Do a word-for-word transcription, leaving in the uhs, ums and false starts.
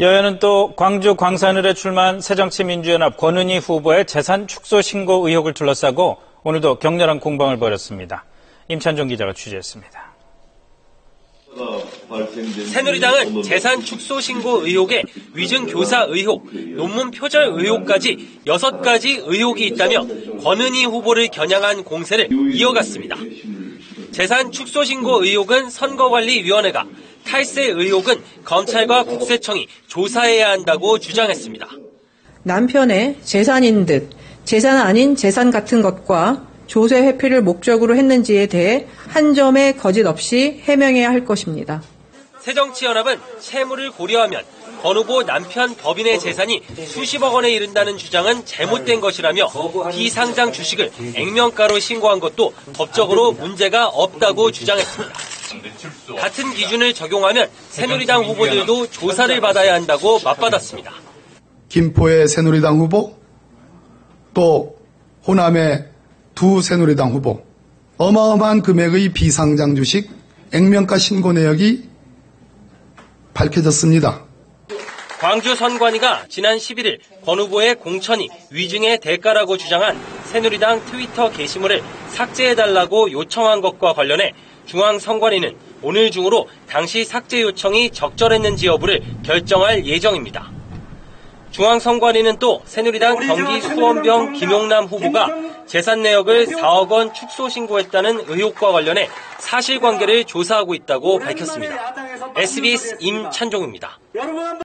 여야는 또 광주 광산을에 출마한 새정치민주연합 권은희 후보의 재산 축소 신고 의혹을 둘러싸고 오늘도 격렬한 공방을 벌였습니다. 임찬종 기자가 취재했습니다. 새누리당은 재산 축소 신고 의혹에 위증 교사 의혹, 논문 표절 의혹까지 여섯 가지 의혹이 있다며 권은희 후보를 겨냥한 공세를 이어갔습니다. 재산 축소 신고 의혹은 선거관리위원회가, 탈세 의혹은 검찰과 국세청이 조사해야 한다고 주장했습니다. 남편의 재산인 듯 재산 아닌 재산 같은 것과 조세 회피를 목적으로 했는지에 대해 한 점의 거짓 없이 해명해야 할 것입니다. 새정치연합은 채무를 고려하면 권 후보 남편 법인의 재산이 수십억 원에 이른다는 주장은 잘못된 것이라며 비상장 주식을 액면가로 신고한 것도 법적으로 문제가 없다고 주장했습니다. 같은 기준을 적용하면 새누리당 후보들도 조사를 받아야 한다고 맞받았습니다. 김포의 새누리당 후보, 또 호남의 두 새누리당 후보, 어마어마한 금액의 비상장 주식 액면가 신고 내역이 밝혀졌습니다. 광주 선관위가 지난 십일일 권 후보의 공천이 위증의 대가라고 주장한 새누리당 트위터 게시물을 삭제해달라고 요청한 것과 관련해 중앙선관위는 오늘 중으로 당시 삭제 요청이 적절했는지 여부를 결정할 예정입니다. 중앙선관위는 또 새누리당 경기 수원병 김용남 후보가 재산 내역을 사억 원 축소 신고했다는 의혹과 관련해 사실관계를 조사하고 있다고 밝혔습니다. 에스비에스 임찬종입니다.